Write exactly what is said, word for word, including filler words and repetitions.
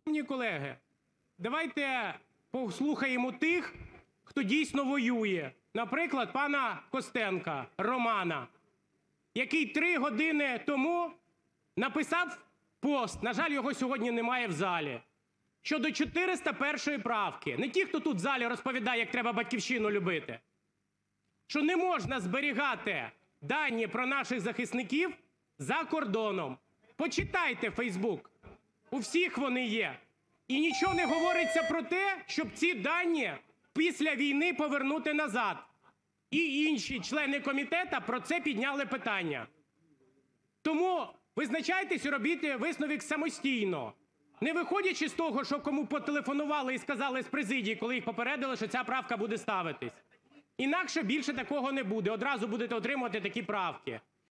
Шановні колеги, давайте послухаємо тих, хто дійсно воює. Наприклад, пана Костенка Романа, який три години тому написав пост, на жаль, його сьогодні немає в залі, щодо чотириста першої правки. Не ті, хто тут в залі розповідає, як треба Батьківщину любити. Що не можна зберігати дані про наших захисників за кордоном. Почитайте Фейсбук. У всіх вони є. І нічого не говориться про те, щоб ці дані після війни повернути назад. І інші члени комітету про це підняли питання. Тому визначайтесь і робіть висновок самостійно. Не виходячи з того, що кому потелефонували і сказали з президії, коли їх попередили, що ця правка буде ставитись. Інакше більше такого не буде. Одразу будете отримувати такі правки.